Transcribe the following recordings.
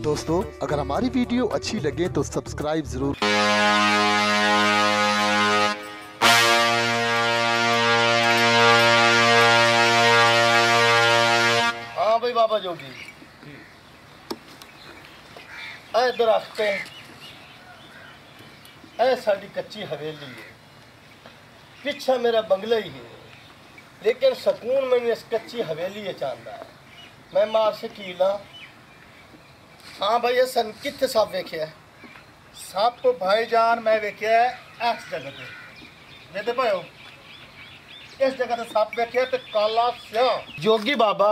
दोस्तों अगर हमारी वीडियो अच्छी लगे तो सब्सक्राइब जरूर। हाँ भाई बाबा जोगी, ऐ दरख्त ऐ साड़ी कच्ची हवेली है, पिछा मेरा बंगला ही है, लेकिन सुकून मैंने इस कच्ची हवेली चाहता है। मैं मार शकील हाँ। हाँ भाई ये सन कितने साहब वेख्या है? साहब को भाईजान मैं वेख्या है इस जगह पे देते पाओ, इस जगह से साहब वेख्या ते काला स्याह। जोगी बाबा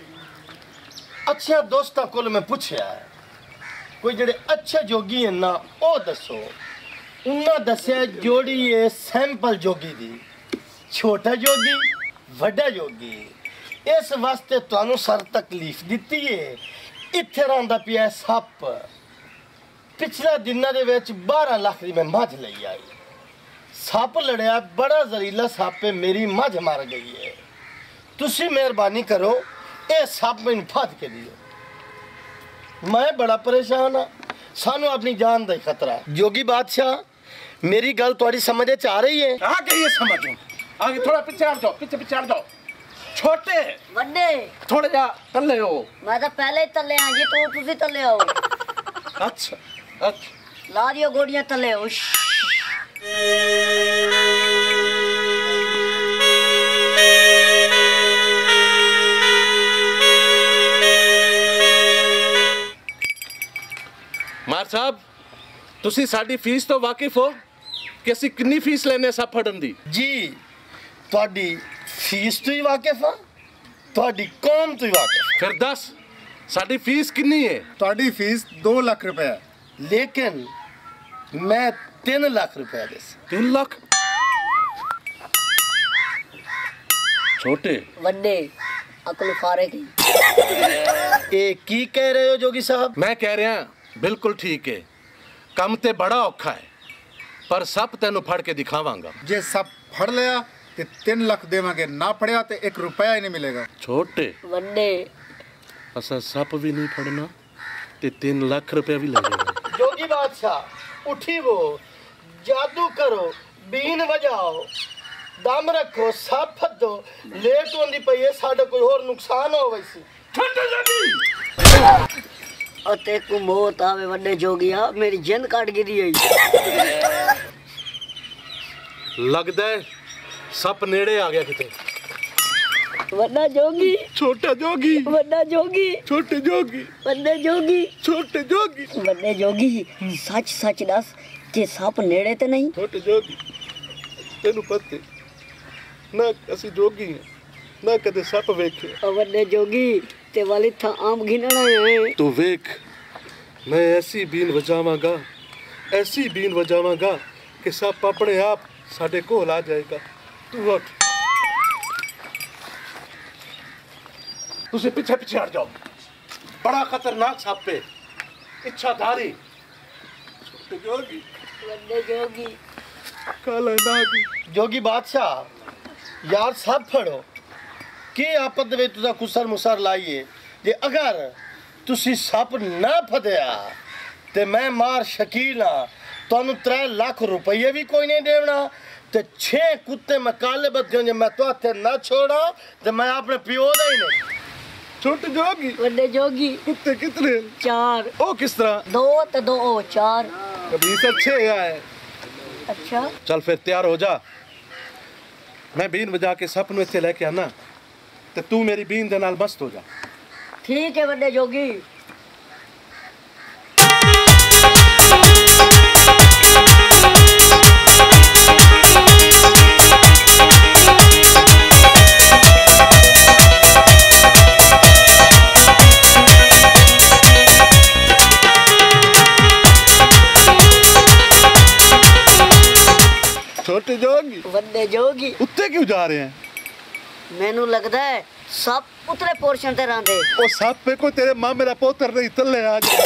अच्छे दोस्तां कोल मैं पूछया है, कोई जड़े अच्छे जोगी हैं ना ओ दसो। उन्हें दस्या जोड़ी है सैंपल जोगी दी, छोटा जोगी वड्डा जोगी। इस वास्ते तुहानू सर तकलीफ दिती है। इत्थे रहिंदा पिया सप, पिछले दिनों दे विच 12 लाख दी मैं मझ लई आई। सप लड़िया, बड़ा जहरीला सप है, मेरी मझ मर गई है। तुसी मेहरबानी करो ये सप मैनू फद के दियो, मैं बड़ा परेशान हाँ। सानू अपनी जान का खतरा है। जोगी बादशाह मेरी गल तुहाडी समझ च आ रही है? हाँ कहिए समझो, आगे थोड़ा पीछे हट जाओ, पीछे हट जाओ। छोटे वड्डे थोड़ा जा तले हो। मैं तो पहले ही तले हाँ जी, तुसी तले आओ। अच्छा अच्छा ला दियो गोड़ियां तले हो। मार साहब तुसी साडी फीस तो वाकिफ हो कि ਅਸੀਂ कितनी फीस लेने सब फड़न दी? जी तुहाडी फीस तो ही वाकिफ हाँ, तुहाडी कौम तो ही वाकिफ। फिर दस साडी फीस कितनी है? ਤੁਹਾਡੀ फीस 2 लाख रुपए है। लेकिन मैं 3 लाख रुपया दे। 3 लाख? छोटे वड्डे अकल फारे की। ए की कह रहे हो जोगी साहब? मैं कह रहा बिल्कुल ठीक है, कम ते बड़ा औखा है पर सब तेनू फड़ के दिखावांगा। जे सब फड़ लिया ते 3 लाख देवांगे, ना फड़िया ते 1 रुपया ही नहीं मिलेगा। छोटे वड्डे असा सप भी नहीं फड़ना ते 3 लाख रुपया भी ले जाएगा। जोगी बादशाह उठी वो, जादू करो, बीन बजाओ, दम रखो, सब फदो, लेट होंदी पई है, साडा कोई और नुकसान हो वैसी। अते को मौत आवे वड्डे जोगिया, मेरी जिंद काट गिरी है। लगदा है सप नेड़े आ गया किते। वड्डा जोगी, छोटा जोगी, वड्डा जोगी, छोटे जोगी, वड्डे जोगी, छोटे जोगी, वड्डे जोगी, सच सच दस जे सप नेड़े ते नहीं? छोटे जोगी तेनू पते ना ਅਸੀਂ जोगी हैं ना कदे सप वेखे। वड्डे जोगी ते वाली था आम घिनना है। तो वेख मैं ऐसी बीन बजावांगा, ऐसी बीन बजावांगा कि सप अपने आप साडे कोल आ जाएगा। तू उठ, तुझे पीछे हट जाओ, बड़ा खतरनाक सप है, इच्छाधारी। छोटे जोगी, वड्डे जोगी, काला नाग। जोगी बादशाह यार सब फड़ो कि आपद वे तुसा कुसर मुसर लाइए। जे अगर तुसी सप ना फदया ते मैं मार शकील हाँ, तुहानू 3 लाख रुपये भी कोई नहीं देना ते 6 कुत्ते मैं काले बदे जे मैं तो हथे ना छोड़ा ते मैं अपने पियो दा ही नहीं। छोटे जोगी, वड्डे जोगी, कुत्ते कितने? 4। ओ किस तरह? 2 ते 2 4। कभी से अच्छे आए। अच्छा चल फिर तैयार हो जा, मैं बीन बजा के सप नूं इत्थे लेके आना ते तू मेरी बीन दे नाल मस्त हो जा। ठीक है वड्डे जोगी। छोटे जोगी, वड्डे जोगी, उत्ते क्यों जा रहे हैं? मैनू लगदा है सब उतरे पोर्शन ते रहंदे। ओ सप पे को तेरे मां मेरा पोतर नहीं तले आ जा।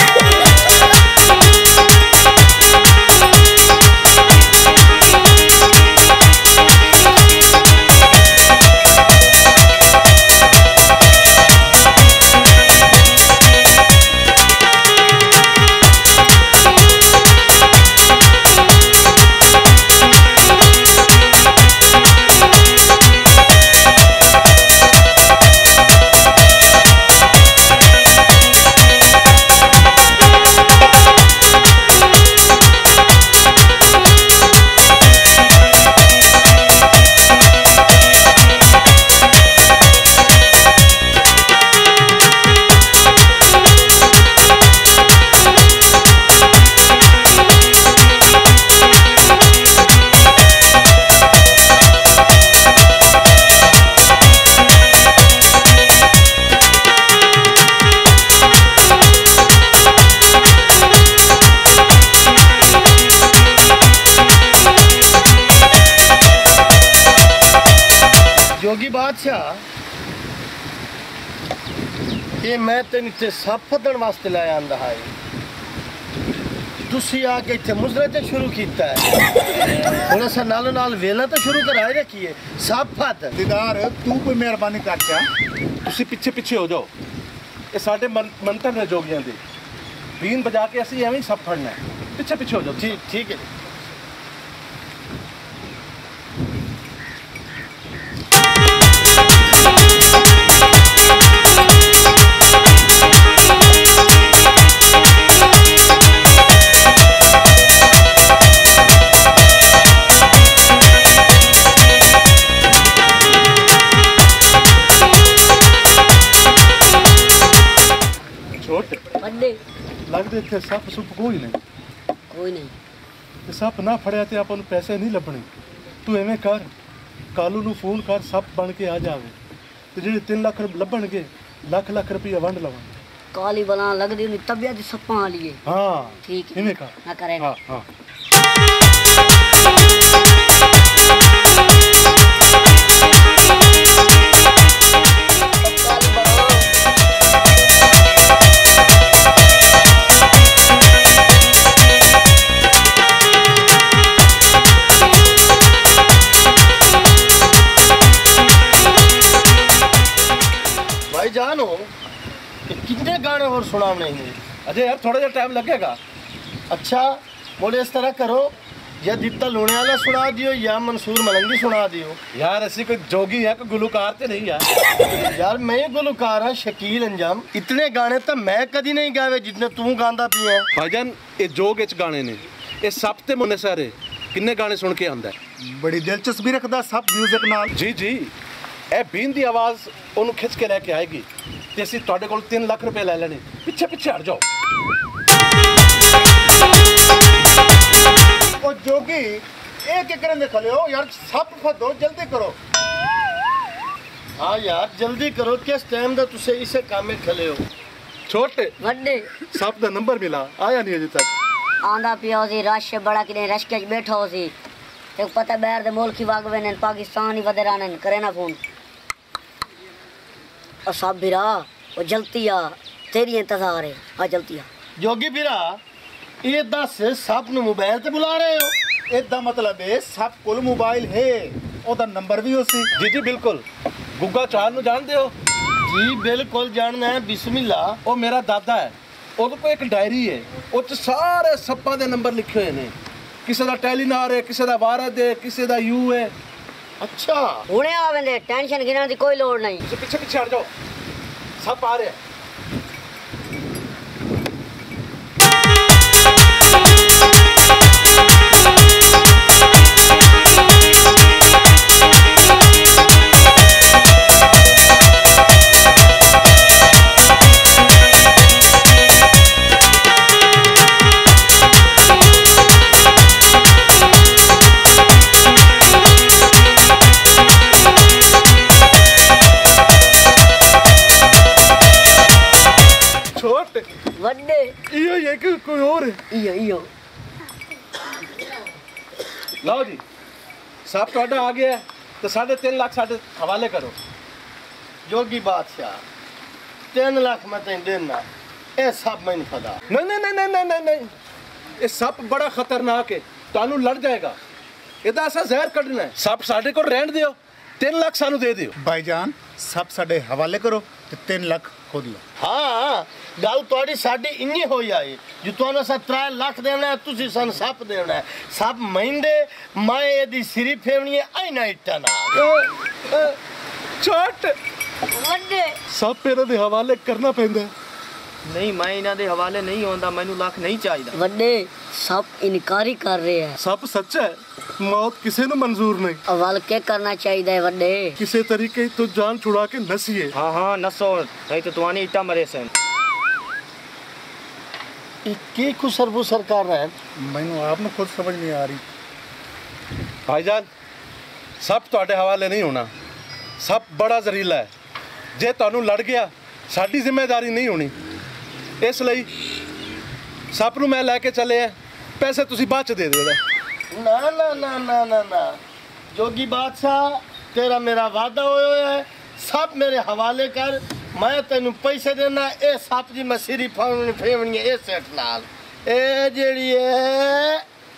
ये मैं तेन इतने सप फदन वास्ते लाया आंदा है तुसी आके इतने मुजरे ते शुरू कीता है हुण असां नालों नाल वेला तो शुरू कराए रखिए सप फद दीदार तू कोई मेहरबानी कर चा ਤੁਸੀਂ ਪਿੱਛੇ ਪਿੱਛੇ ਹੋ ਜਾਓ ਇਹ ਸਾਡੇ ਮੰਤਰ ਨੇ ਜੋਗੀਆਂ ਦੇ ਬੀਨ ਵਜਾ ਕੇ ਅਸੀਂ ਐਵੇਂ ਹੀ ਸਭ ਫੜਨਾ ਹੈ ਪਿੱਛੇ ਪਿੱਛੇ ਹੋ ਜਾਓ ठीक है ਛੋਟ ਵੱਡੇ ਲੱਗਦੇ ਇੱਥੇ ਸੱਪ ਸੁੱਪ ਕੋਈ ਨਹੀਂ ਕੋਈ ਨਹੀਂ ਤੇ ਸੱਪ ਨਾ ਫੜਿਆ ਤੇ ਆਪਾਂ ਨੂੰ ਪੈਸੇ ਨਹੀਂ ਲੱਭਣੇ ਤੂੰ ਐਵੇਂ ਕਰ ਕਾਲੂ ਨੂੰ ਫੋਨ ਕਰ ਸੱਪ ਬਣ ਕੇ ਆ ਜਾਵੇ ਤੇ ਜਿਹੜੇ 3 ਲੱਖ ਲੱਭਣਗੇ ਲੱਖ ਰੁਪਈਆ ਵੰਡ ਲਵਾਂਗੇ ਕਾਲੀ ਬਲਾ ਲੱਗਦੀ ਉਹਦੀ ਤਬੀਅਤ ਸੱਪਾਂ ਵਾਲੀ ਹੈ ਹਾਂ ਠੀਕ ਹੈ ਐਵੇਂ ਕਰ ਮੈਂ ਕਰੇਗਾ ਹਾਂ ਕਾਲੀ ਬਲਾ भाई जानो कि कितने गाने और सुनावने हैं अजय यार थोड़ा सा टाइम लगेगा अच्छा बोले इस तरह करो या दित्ता लूने वाला सुना दियो या मंसूर मलंगी सुना दियो यार ऐसी कोई जोगी है कोई गुलकार तो नहीं यार यार मैं गुलकार हाँ शकील अंजाम इतने गाने तो मैं कदी नहीं गावे जितने तू गांदा पिया है भाईजान ये जोग इच गाने ने ये सब ते मुन्ने सारे किन्ने गाने सुन के आंदा है बड़ी दिलचस्पी रखदा सब म्यूजिक नाल जी जी ਇਹ ਬੀਨ ਦੀ ਆਵਾਜ਼ ਉਹਨੂੰ ਖਿੱਚ ਕੇ ਲੈ ਕੇ ਆਏਗੀ ਤੇ ਅਸੀਂ ਤੁਹਾਡੇ ਕੋਲ 3 ਲੱਖ ਰੁਪਏ ਲੈ ਲੈਣੇ ਪਿੱਛੇ ਪਿੱਛੇ ਹਟ ਜਾਓ ओ जोगी एक एकड़ में खले हो यार सप फदो जल्दी करो हाँ यार जल्दी करो किस टाइम दा तुसे इसे काम में खले हो ਛੋਟੇ ਵੱਡੇ ਸੱਪ ਦਾ ਨੰਬਰ ਮਿਲਾ ਆਇਆ ਨਹੀਂ ਅਜੇ ਤੱਕ ਆਂਦਾ ਪਿਆ ਸੀ ਰਸ਼ ਬੜਾ ਕਿਨੇ ਰਸ਼ ਕੇ ਬੈਠਾ ਹੋ ਸੀ ਤੇ ਪਤਾ ਬਾਹਰ ਦੇ ਮੁਲਕ ਹੀ ਵਗ ਵੇਨੇ ਪਾਕਿਸਤਾਨ ਹੀ ਵਧੇ ਰਹਿਣੇ ਕਰੇ ਨਾ ਫੋਨ सब बिरा वो जलती आ तेरी इंतजार है आ जलती आ जोगी बिरा ये दस सप नु मोबाइल ते बुला रहे हो ਇਹਦਾ ਮਤਲਬ ਹੈ ਸਭ ਕੋਲ ਮੋਬਾਈਲ ਹੈ ਉਹਦਾ ਨੰਬਰ ਵੀ ਉਸੇ ਜੀ ਜੀ ਬਿਲਕੁਲ ਗੁੱਗਾ ਚਾਲ ਨੂੰ ਜਾਣਦੇ ਹੋ जी बिल्कुल जानना है बिस्मिल्लाह ਉਹ ਮੇਰਾ ਦਾਦਾ ਹੈ ਉਹਦੇ ਕੋਲ ਇੱਕ ਡਾਇਰੀ ਹੈ ਉਹ 'ਚ ਸਾਰੇ ਸੱਪਾਂ ਦੇ ਨੰਬਰ ਲਿਖੇ ਹੋਏ ਨੇ ਕਿਸੇ ਦਾ ਟੈਲੀਨਾਰ ਹੈ ਕਿਸੇ ਦਾ ਵਾਰਦ ਹੈ ਕਿਸੇ ਦਾ ਯੂ ਹੈ अच्छा ਹੁਣੇ ਆਵੇਂਦੇ ਟੈਨਸ਼ਨ ਗਿਣਨ ਦੀ ਕੋਈ ਲੋੜ ਨਹੀਂ ਤੁਸੀਂ ਪਿੱਛੇ ਪਿੱਛੇ ਹਟ ਜਾਓ ਸੱਪ ਆ ਰਿਹਾ ਵੱਡੇ ਇਹੋ ਹੀ ਹੈ ਕਿ ਕੋਈ ਹੋਰ ਹੈ ਇਓ ਲਓ ਜੀ ਸੱਪ ਤੁਹਾਡਾ ਆ ਗਿਆ ਤੇ 3.5 ਲੱਖ ਸਾਡੇ ਹਵਾਲੇ ਕਰੋ जोगी बादशाह 3 लाख मैं तेन देना ये सब मैं फदा नहीं नहीं नहीं नहीं नहीं नहीं ये सप बड़ा खतरनाक है ਤੁਹਾਨੂੰ ਲੜ ਜਾਏਗਾ ਇਹਦਾ ਅਸਾਂ ਜ਼ਹਿਰ ਕੱਢਣਾ ਹੈ ਸੱਪ ਸਾਡੇ ਕੋਲ ਰਹਿਣ ਦਿਓ 3 ਲੱਖ ਸਾਨੂੰ ਦੇ ਦਿਓ ਭਾਈਜਾਨ ਸਭ ਸਾਡੇ ਹਵਾਲੇ ਕਰੋ ਤੇ 3 ਲੱਖ ਖੁਦ ਲਓ हाँ गल थोड़ी साडी इन्नी होई आई जो तुहानू असां 3 लाख देना है तुसी सन सप देना है सप महिंदे मैं एदी सिरी फेवनी है आई ना इट्टा ना ਛੋਟ ਵੱਡੇ ਸੱਪ ਇਹਨਾਂ ਦੇ ਹਵਾਲੇ ਕਰਨਾ ਪੈਂਦਾ ਹੈ। ਨਹੀਂ ਮੈਂ ਇਹਨਾਂ ਦੇ ਹਵਾਲੇ ਨਹੀਂ ਆਉਂਦਾ ਮੈਨੂੰ ਲੱਖ ਨਹੀਂ ਚਾਹੀਦਾ ਵੱਡੇ ਸਭ ਇਨਕਾਰੀ ਕਰ ਰਹੇ ਹੈ ਸੱਪ ਸੱਚਾ ਹੈ ਮੌਤ ਕਿਸੇ ਨੂੰ ਮਨਜ਼ੂਰ ਨਹੀਂ ਅਵਲ ਕੇ ਕਰਨਾ ਚਾਹੀਦਾ ਹੈ ਵੱਡੇ ਕਿਸੇ ਤਰੀਕੇ ਤੋਂ ਜਾਨ ਛੁੜਾ ਕੇ ਨਸੀਏ ਹਾਂ ਹਾਂ ਨਸੋ ਨਹੀਂ ਤਾਂ ਤੁਹਾਨੀ ਇੱਟਾ ਮਰੇ ਸਨ की खुसर बुसर कर रहे हैं ਮੈਨੂੰ ਆਪ ਨੂੰ ਖੁਦ ਸਮਝ ਨਹੀਂ ਆ ਰਹੀ ਭਾਈਜਾਨ ਸੱਪ ਤੁਹਾਡੇ ਹਵਾਲੇ ਨਹੀਂ ਹੋਣਾ ਸੱਪ ਬੜਾ ਜ਼ਹਿਰੀਲਾ ਹੈ ਜੇ ਤੁਹਾਨੂੰ ਲੜ ਗਿਆ ਸਾਡੀ ਜ਼ਿੰਮੇਵਾਰੀ ਨਹੀਂ ਹੋਣੀ ਇਸ ਲਈ ਸੱਪ ਨੂੰ ਮੈਂ ਲੈ ਕੇ ਚੱਲਿਆ ਪੈਸੇ ਤੁਸੀਂ ਬਾਅਦ ਚ ਦੇ ਦੇਣਾ ना ना ना ना ना ना जोगी बादशाह तेरा मेरा वादा होया है सब मेरे हवाले कर मैं तेन पैसे देना ये सप की मैं सिरी फेवनी है इस सेट नाल ए जेड़ी है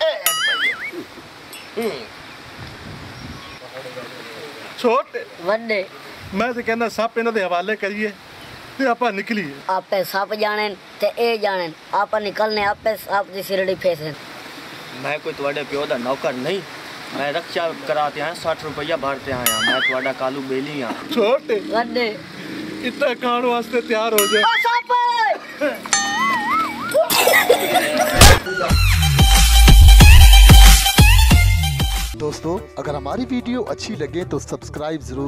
छोटे वड्डे मैं तो कहना सप इन्हां दे हवाले करिए ते आपां निकलीए। आपे सप जाने ते ए जाने आप निकलने आपे सप की सिरड़ी फेसन। मैं कोई तुम्हारे प्यो का नौकर नहीं, मैं रक्षा कराते हैं 60 रुपया भरते आया, मैं तुम्हारा कालू बेली हाँ। छोटे वड्डे इतना खाण वास्ते तैयार हो जाए। ओ सप दोस्तों अगर हमारी वीडियो अच्छी लगे तो सब्सक्राइब जरूर